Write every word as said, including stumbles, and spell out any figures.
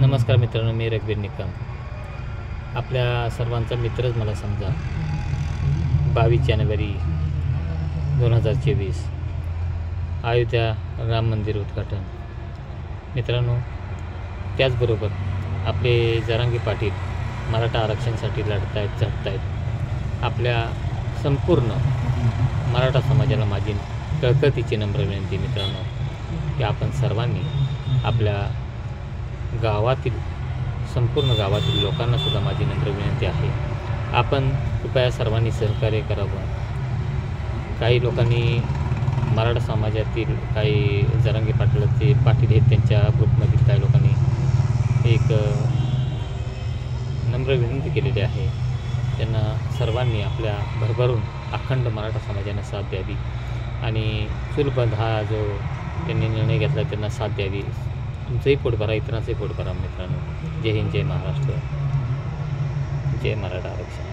नमस्कार मित्रांनो, मी रघुवीर निकम. आपल्या सर्वांचा मित्रच मला समजा. बावीस जानेवारी दोन हजार चोवीस अयोध्या राम मंदिर उद्घाटन. मित्रांनो, त्याचबरोबर आपले जरांगे पाटील मराठा आरक्षणासाठी लढत आहेत, झटत आहेत. आपल्या संपूर्ण मराठा समाजाला माझी कळकळीची नम्र विनंती मित्रांनो, की आपण सर्वांनी आपल्या गावातील संपूर्ण गावातील लोकांनासुद्धा माझी नम्र विनंती आहे, आपण कृपया सर्वांनी सहकार्य करावं. काही लोकांनी मराठा समाजातील काही जरांगे पाटलाचे पाटील आहेत, त्यांच्या ग्रुपमधील काही लोकांनी एक नम्र विनंती केलेली आहे. त्यांना सर्वांनी आपल्या भरभरून अखंड मराठा समाजाने साथ द्यावी आणि चूलबंद हा जो त्यांनी निर्णय घेतला त्यांना साथ द्यावी. तुमचंही पोट भरा, इतरांचंही पोट भरा मित्रांनो. जय हिंद, जय महाराष्ट्र, जय मराठा आरक्षण.